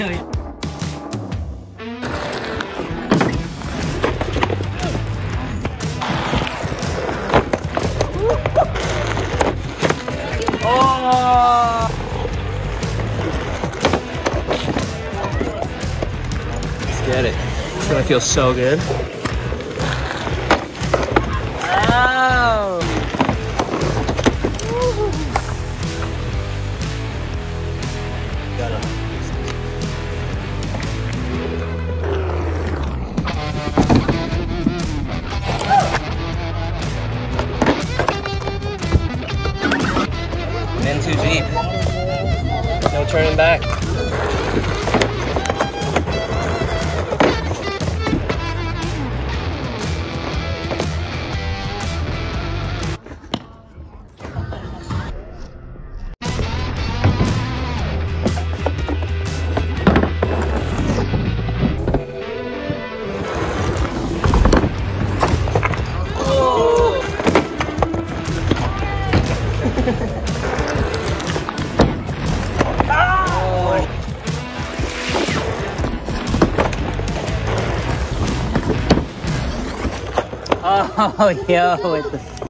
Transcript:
Oh! Let's get it. It's gonna feel so good. Oh! In too deep. No turning back. Oh, yo, it's